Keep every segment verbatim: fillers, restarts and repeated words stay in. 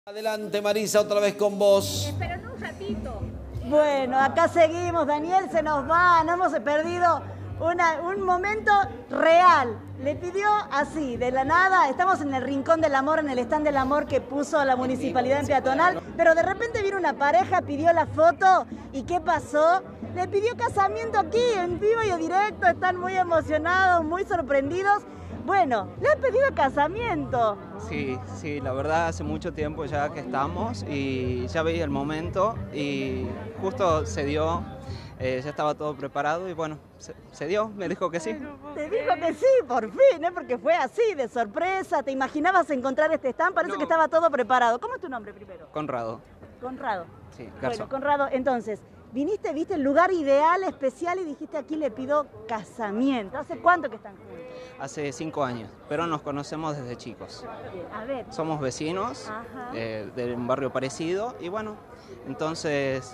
Adelante, Marisa, otra vez con vos. Pero no un ratito. Bueno, acá seguimos, Daniel se nos va, no hemos perdido una, un momento real. Le pidió así, de la nada, estamos en el Rincón del Amor, en el stand del amor que puso la municipalidad en peatonal, pero de repente vino una pareja, pidió la foto, ¿y qué pasó? Le pidió casamiento aquí, en vivo y en directo, están muy emocionados, muy sorprendidos. Bueno, le han pedido casamiento. Sí, sí, la verdad hace mucho tiempo ya que estamos y ya veía el momento y justo se dio, eh, ya estaba todo preparado y bueno, se, se dio, me dijo que sí. Te dijo que sí, por fin, ¿eh? Porque fue así, de sorpresa. ¿Te imaginabas encontrar este stand? Parece No. que estaba todo preparado. ¿Cómo es tu nombre primero? Conrado. Conrado. Sí, Bueno, Garzón. Conrado, entonces, viniste, viste el lugar ideal, especial y dijiste aquí le pido casamiento. ¿Hace cuánto que están juntos? Hace cinco años, pero nos conocemos desde chicos. Bien, a ver. Somos vecinos Ajá. eh, de un barrio parecido y bueno, entonces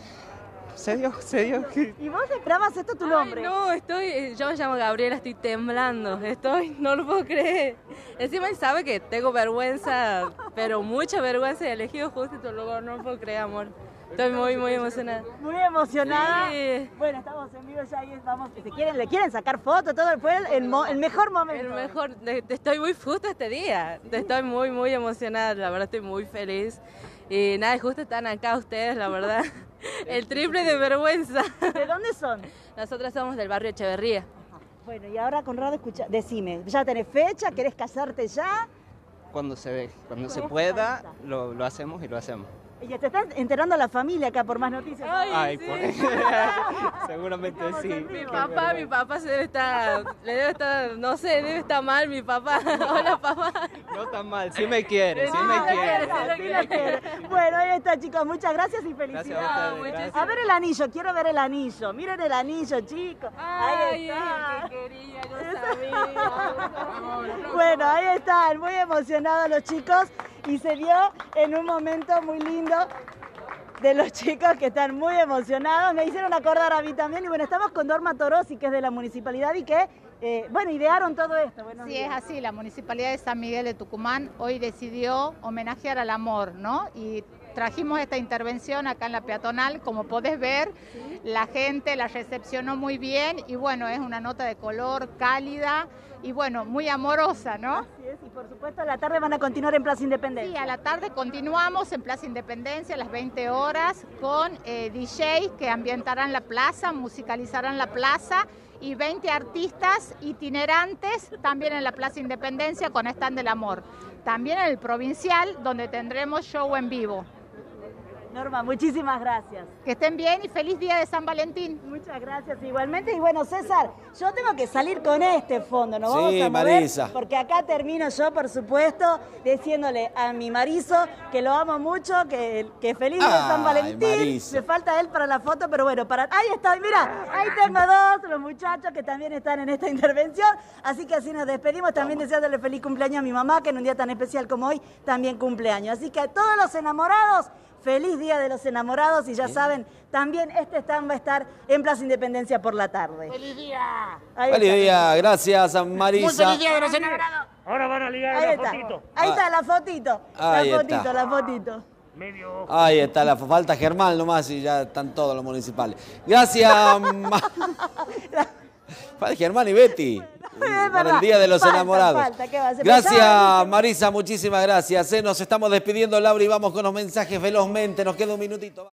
se dio, se dio. ¿Y vos esperabas esto tu Ay, nombre? no, estoy, yo me llamo Gabriela, estoy temblando, estoy, no lo puedo creer. Encima él sabe que tengo vergüenza, pero mucha vergüenza, he elegido justo tu lugar, no lo puedo creer, amor. Estoy muy, muy emocionada. Muy emocionada. Sí. Bueno, estamos en vivo ya y vamos. ¿Se quieren, ¿Le quieren sacar fotos? Todo fue el, el, mo- el mejor momento. El mejor, te- te estoy muy justo este día, te estoy muy, muy emocionada, la verdad estoy muy feliz. Y nada, justo están acá ustedes, la verdad, el triple de vergüenza. ¿De dónde son? Nosotras somos del barrio Echeverría. Bueno, y ahora, Conrado, escucha, decime, ¿ya tenés fecha? ¿Querés casarte ya? Cuando se dé, cuando se pueda, lo, lo hacemos y lo hacemos. Y ya te están enterando la familia acá por más noticias. Ay, Ay, sí. por... seguramente Estamos sí. en vivo. Mi papá, mi papá se debe estar, le debe estar, no sé, debe estar mal mi papá. Hola, papá. No tan mal, sí me quiere, sí Ah, me lo quiere. quiere, sí lo Sí lo quiere. quiere. Bueno, ahí está, chicos. Muchas gracias y Gracias felicidades. a ustedes. muchísimas gracias. A ver el anillo, quiero ver el anillo. Miren el anillo, chicos. Ahí Ay, está. el que quería, yo sabía. Bueno, ahí están, muy emocionados los chicos y se dio en un momento muy lindo de los chicos que están muy emocionados. Me hicieron acordar a mí también y bueno, estamos con Dorma Torosi, que es de la municipalidad y que, eh, bueno, idearon todo esto. Buenos Sí, es días. así, la Municipalidad de San Miguel de Tucumán hoy decidió homenajear al amor, ¿no? Y trajimos esta intervención acá en la peatonal, como podés ver, la gente la recepcionó muy bien y bueno, es una nota de color cálida y bueno, muy amorosa, ¿no? Así es, y por supuesto a la tarde van a continuar en Plaza Sí, Independencia. a la tarde continuamos en Plaza Independencia a las veinte horas con eh, D Js que ambientarán la plaza, musicalizarán la plaza y veinte artistas itinerantes también en la Plaza Independencia con Stand del Amor. También en el Provincial donde tendremos show en vivo. Norma, muchísimas gracias. Que estén bien y feliz día de San Valentín. Muchas gracias igualmente. Y bueno, César, yo tengo que salir con este fondo, ¿no? Sí, Vamos a mover, Marisa. porque acá termino yo, por supuesto, diciéndole a mi marizo que lo amo mucho, que, que feliz día de San Ay, Valentín. Marisa. Me falta él para la foto, pero bueno, para ahí está, mira, ahí tengo dos, los muchachos que también están en esta intervención. Así que así nos despedimos, también deseándole feliz cumpleaños a mi mamá, que en un día tan especial como hoy, también cumpleaños. Así que a todos los enamorados, feliz Día de los Enamorados y ya saben, también este stand va a estar en Plaza Independencia por la tarde. ¡Feliz día! Ahí Feliz está. día, gracias, Marisa. ¡Muy feliz día de los enamorados! Ahora van a ligar Ahí la está. fotito. Ahí está la fotito. Ahí la fotito, está. la fotito. Medio ojo. Ahí está, la falta Germán nomás y ya están todos los municipales. Gracias, Ma- Falta Germán y Betty. Para verdad. el Día de los Falta, Enamorados. falta, ¿qué va a hacer? Gracias, Pero ya- Marisa, muchísimas gracias. eh. Nos estamos despidiendo, Laura, y vamos con los mensajes velozmente. Nos queda un minutito.